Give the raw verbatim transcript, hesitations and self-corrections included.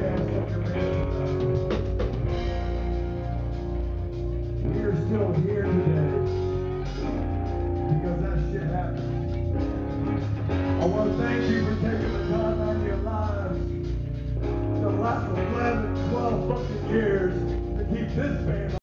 dance on your man tonight. We are still here today because that shit happened. I want to thank you for taking the time out of your lives the last eleven, twelve fucking years to keep this band